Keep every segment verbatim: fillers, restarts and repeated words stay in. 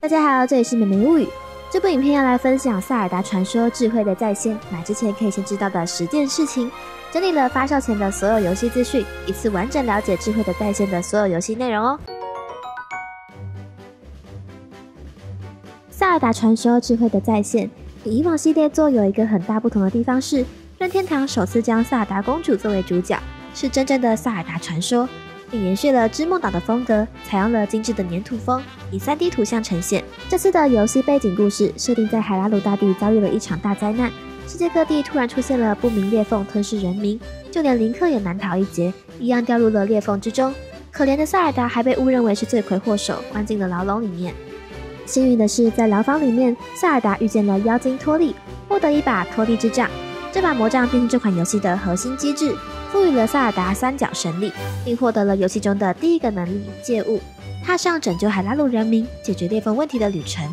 大家好，这里是美美物语。这部影片要来分享《萨尔达传说：智慧的再现》，买之前可以先知道的十件事情，整理了发售前的所有游戏资讯，一次完整了解《智慧的再现》的所有游戏内容哦。《萨尔达传说：智慧的再现》与以往系列作有一个很大不同的地方是，任天堂首次将萨尔达公主作为主角，是真正的萨尔达传说。并延续了织梦岛的风格，采用了精致的粘土风，以 三 D 图像呈现。这次的游戏背景故事设定在海拉鲁大地遭遇了一场大灾难，世界各地突然出现了不明裂缝吞噬人民，就连林克也难逃一劫，一样掉入了裂缝之中。可怜的萨尔达还被误认为是罪魁祸首，关进了牢笼里面。幸运的是，在牢房里面，萨尔达遇见了妖精托利，获得一把托利之杖。这把魔杖便是这款游戏的核心机制，赋予了萨尔达三角神力，并获得了游戏中的第一个能力借物，踏上拯救海拉鲁人民、解决裂缝问题的旅程。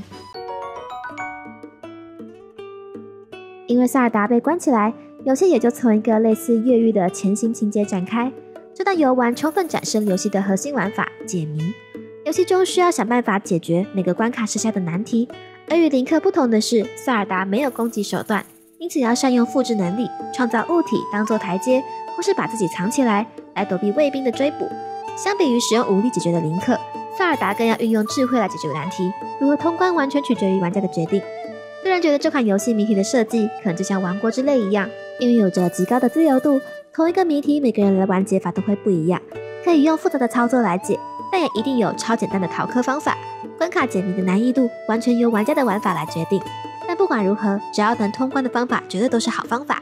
因为萨尔达被关起来，游戏也就从一个类似越狱的前行情节展开。这段游玩充分展示了游戏的核心玩法——解谜。游戏中需要想办法解决每个关卡设下的难题，而与林克不同的是，萨尔达没有攻击手段，因此要善用复制能力，创造物体当做台阶，或是把自己藏起来，来躲避卫兵的追捕。相比于使用武力解决的林克，萨尔达更要运用智慧来解决难题。如何通关完全取决于玩家的决定。个人觉得这款游戏谜题的设计可能就像王国之泪一样，因为有着极高的自由度，同一个谜题每个人来玩解法都会不一样，可以用复杂的操作来解，但也一定有超简单的逃课方法。关卡解谜的难易度完全由玩家的玩法来决定。但不管如何，只要能通关的方法绝对都是好方法。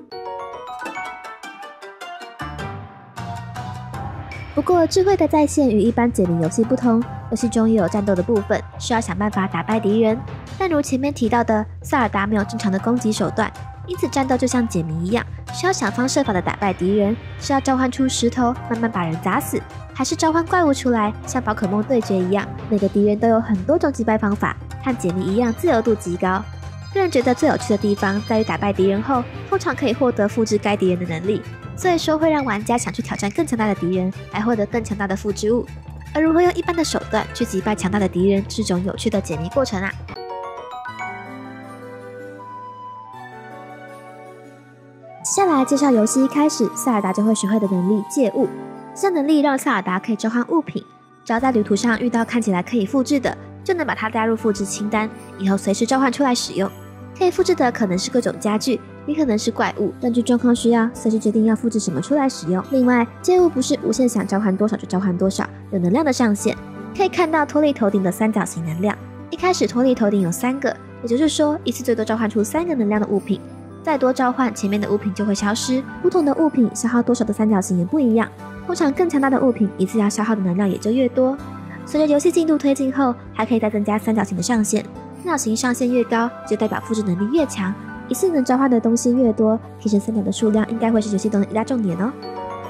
不过，智慧的再现与一般解谜游戏不同，游戏中也有战斗的部分，需要想办法打败敌人。但如前面提到的，萨尔达没有正常的攻击手段，因此战斗就像解谜一样，需要想方设法的打败敌人，是要召唤出石头慢慢把人砸死，还是召唤怪物出来，像宝可梦对决一样，每个敌人都有很多种击败方法，和解谜一样自由度极高。个人觉得最有趣的地方在于打败敌人后，通常可以获得复制该敌人的能力，所以说会让玩家想去挑战更强大的敌人，来获得更强大的复制物。而如何用一般的手段去击败强大的敌人，是种有趣的解谜过程啊。接下来介绍游戏一开始萨尔达就会学会的能力借物。这项能力让萨尔达可以召唤物品，只要在旅途上遇到看起来可以复制的，就能把它加入复制清单，以后随时召唤出来使用。可以复制的可能是各种家具，也可能是怪物，根据状况需要，随时决定要复制什么出来使用。另外，借物不是无限想召唤多少就召唤多少，有能量的上限。可以看到托利头顶的三角形能量，一开始托利头顶有三个，也就是说一次最多召唤出三个能量的物品，再多召唤前面的物品就会消失。不同的物品消耗多少的三角形也不一样，通常更强大的物品一次要消耗的能量也就越多。随着游戏进度推进后，还可以再增加三角形的上限，三角形上限越高，就代表复制能力越强，一次能召唤的东西越多，提升三角的数量应该会是游戏中的一大重点哦。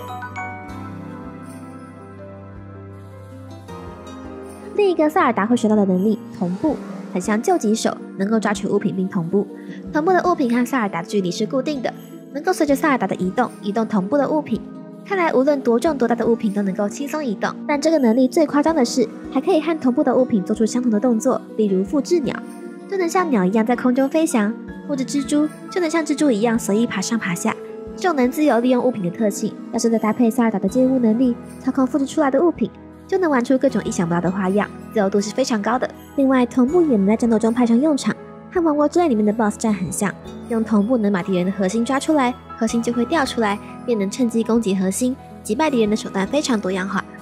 另一个萨尔达会学到的能力同步，很像救急手，能够抓取物品并同步。同步的物品和萨尔达的距离是固定的，能够随着萨尔达的移动移动同步的物品。看来无论多重多大的物品都能够轻松移动，但这个能力最夸张的是，还可以和同步的物品做出相同的动作，例如复制鸟，就能像鸟一样在空中飞翔；复制蜘蛛，就能像蜘蛛一样随意爬上爬下。这种能自由利用物品的特性，要是再搭配萨尔达的借物能力，操控复制出来的物品，就能玩出各种意想不到的花样，自由度是非常高的。另外，同步也能在战斗中派上用场，和王国之泪里面的 B O S S 战很像，用同步能把敌人的核心抓出来，核心就会掉出来，便能趁机攻击核心，击败敌人的手段非常多样化。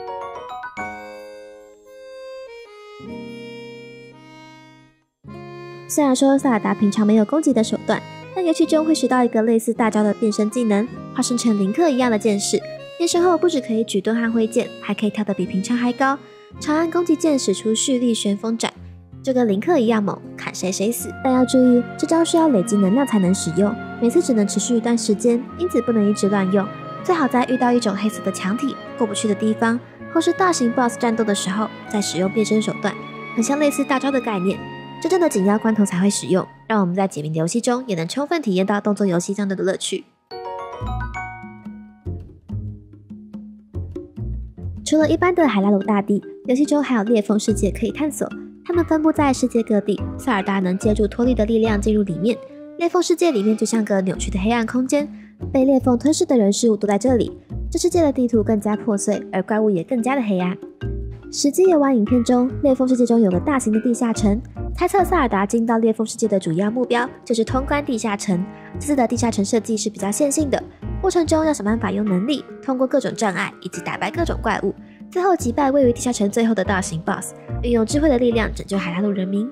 虽然说萨尔达平常没有攻击的手段，但游戏中会学到一个类似大招的变身技能，化身成林克一样的剑士。变身后不只可以举盾和挥剑，还可以跳得比平常还高。长按攻击键使出蓄力旋风斩，就跟林克一样猛，砍谁谁死。但要注意，这招需要累积能量才能使用，每次只能持续一段时间，因此不能一直乱用。最好在遇到一种黑色的墙体过不去的地方，或是大型 B O S S 战斗的时候，再使用变身手段，很像类似大招的概念。真正的紧要关头才会使用，让我们在解谜的游戏中也能充分体验到动作游戏战斗的乐趣。除了一般的海拉鲁大地，游戏中还有裂缝世界可以探索。 它们分布在世界各地，塞尔达能借助托利的力量进入里面。裂缝世界里面就像个扭曲的黑暗空间，被裂缝吞噬的人事物都在这里。这世界的地图更加破碎，而怪物也更加的黑暗。实际游玩影片中，裂缝世界中有个大型的地下城，猜测塞尔达进到裂缝世界的主要目标就是通关地下城。这次的地下城设计是比较线性的，过程中要想办法用能力通过各种障碍，以及打败各种怪物，最后击败位于地下城最后的大型 B O S S， 运用智慧的力量拯救海拉鲁人民。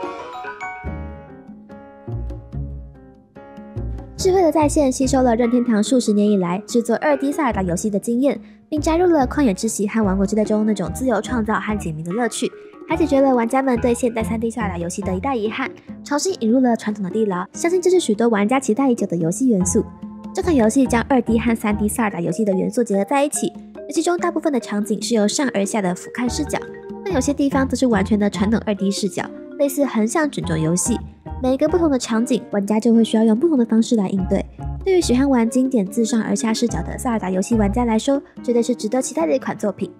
智慧的在线吸收了任天堂数十年以来制作 二 D 塞尔达游戏的经验，并加入了旷野之息和王国之泪中那种自由创造和解谜的乐趣，还解决了玩家们对现代 三 D 塞尔达游戏的一大遗憾，重新引入了传统的地牢，相信这是许多玩家期待已久的游戏元素。这款游戏将 二 D 和 三 D 塞尔达游戏的元素结合在一起，游戏中大部分的场景是由上而下的俯瞰视角，但有些地方则是完全的传统 二 D 视角，类似横向卷轴游戏。每一个不同的场景，玩家就会需要用不同的方式来应对。对于喜欢玩经典自上而下视角的塞尔达游戏玩家来说，绝对是值得期待的一款作品。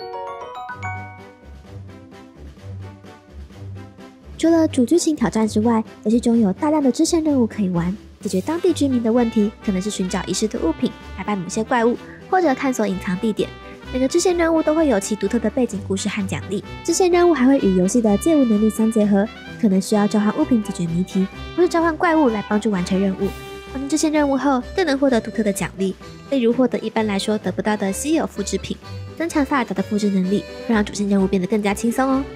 除了主剧情挑战之外，游戏中有大量的支线任务可以玩，解决当地居民的问题，可能是寻找遗失的物品、打败某些怪物，或者探索隐藏地点。每个支线任务都会有其独特的背景故事和奖励。支线任务还会与游戏的借物能力相结合，可能需要召唤物品解决谜题，或是召唤怪物来帮助完成任务。完成支线任务后，更能获得独特的奖励，例如获得一般来说得不到的稀有复制品，增强塞尔达的复制能力，会让主线任务变得更加轻松哦。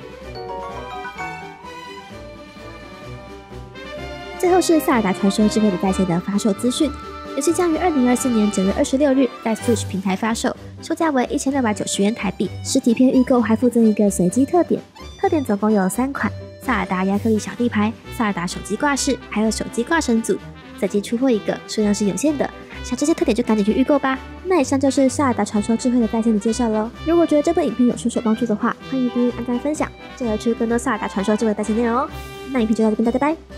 最后是塞尔达传说智慧的在线的发售资讯，游戏将于二零二四年九月二十六日在 Switch 平台发售，售价为一千六百九十元台币。实体片预购还附赠一个随机特点，特点总共有三款：塞尔达亚克力小地牌、塞尔达手机挂饰，还有手机挂绳组。随机出货一个，数量是有限的，想这些特点就赶紧去预购吧。那以上就是塞尔达传说智慧的在线的介绍喽。如果觉得这部影片有所帮助的话，欢迎订阅、按赞、分享，就会出更多塞尔达传说智慧在线内容哦。那影片就到这边，大家拜拜。